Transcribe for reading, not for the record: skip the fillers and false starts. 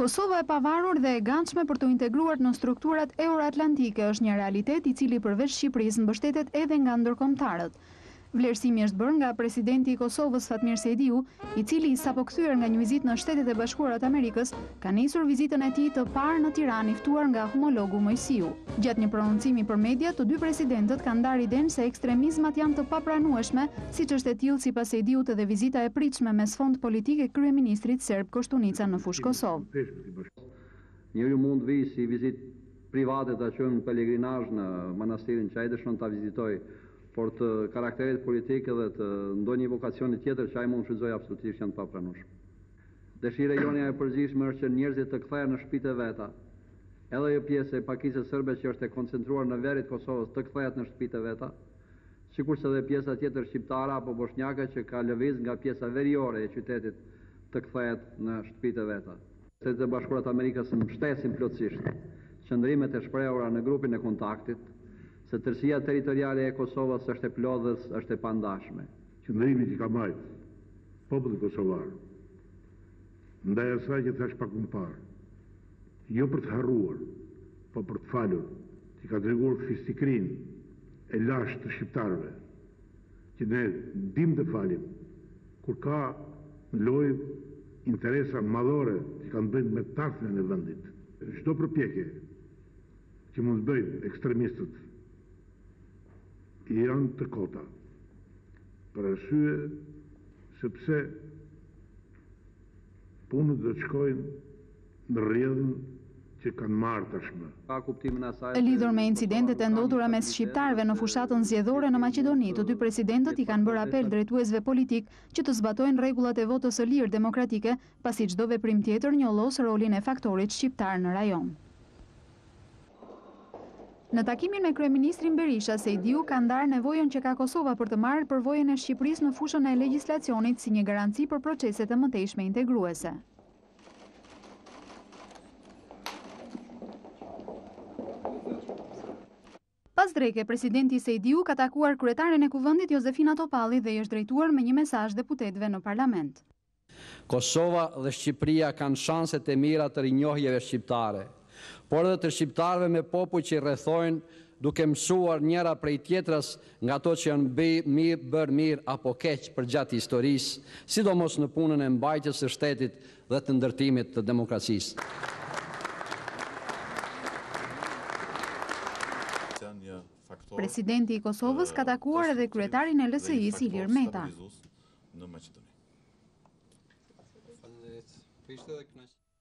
Kosova e pavarur dhe e gatshme për të integruar në strukturat euroatlantike është një realitet i cili përveç Shqipërisë mbështetet edhe nga ndërkombëtarët. Vlerësimi është bërë nga presidenti i Kosovës Fatmir Sejdiu, i cili sapo kthyer nga një vizitë në Shtetet e Bashkuara të Amerikës, ka nisur vizitën e tij të parë në Tiranë i ftuar nga homologu Mojsiu. Gjatë një prononcimi për media, të dy presidentët kanë ndarë idenë se ekstremizmat janë të papranueshme, siç është e tillë sipas Sejdiut edhe vizita e pritshme me sfond politik e kryeministrit serb Koštunica në fushë Kosovë. Njëri mund vi si vizitë private ta qenë pelegrinazh në manastirin që ai dëshon ta vizitojë, por të karakterit politik edhe të ndonjë vokacioni tjetër që ai mund shfrytëzoj absolutisht janë të papranueshme. Dëshira jone e përgjithshme është që njerëzit të kthehen në shtëpitë e veta. Edhe ajo pjesë e pakicës serbe që është e koncentruar në verrit Kosovës të kthehet në shtëpitë e veta, sikurse edhe pjesa tjetër shqiptare apo bosnjake që ka lëviz nga pjesa veriore e qytetit të kthehet në shtëpitë e veta. Shtetet e Bashkuara të Amerikës mbështesin plotësisht qëndrimet e shprehura në grupin e kontaktit, se tërësia territoriale e Kosovës është e plodhës, është e pandashme. Qëndrimi që ka marrë populli kosovar ndaj asaj që thash pak më parë, jo për të harruar, po për të falur, që ka treguar fistikrin e lashtë të shqiptarëve, që ne dim të falim, kur ka në lojë interesa madhore që kanë bëjnë me tasën e vendit. Çdo përpjekje që mund të bëjnë ekstremistët janë të kota, për arsye sepse punët do të shkojnë në rrjedhën që kanë marrë tashmë. E lidhur me incidentet e ndodhura mes shqiptarëve në fushatën zgjedhore në Maqedoni, të dy presidentët i kanë bërë apel drejtuesve politik që të zbatojnë rregullat e votës së lirë demokratike, pasi çdo veprim tjetër njollos rolin e faktorit shqiptar në rajon. Në takimin me kryeministrin Berisha, Sejdiu ka ndarë nevojën që ka Kosova për të marrë përvojën e Shqipërisë në fushën e legjislacionit si një garanci për proceset e mëtejshme integruese. Pas dreke, presidenti Sejdiu ka takuar kryetaren e kuvendit Jozefina Topalli dhe i është drejtuar me një mesazh deputetëve në parlament. Kosova dhe Shqipëria kanë shanset e mira të rinjohjeve shqiptare, por edhe të shqiptarëve me popull që i rrethojnë duke mësuar njëra prej tjetrës nga ato që janë bërë mirë apo keq përgjatë historisë, sidomos në punën e mbajtjes së shtetit dhe të ndërtimit të demokracisë. Presidenti i Kosovës ka takuar edhe kryetarin e LSI-s Ilir Meta.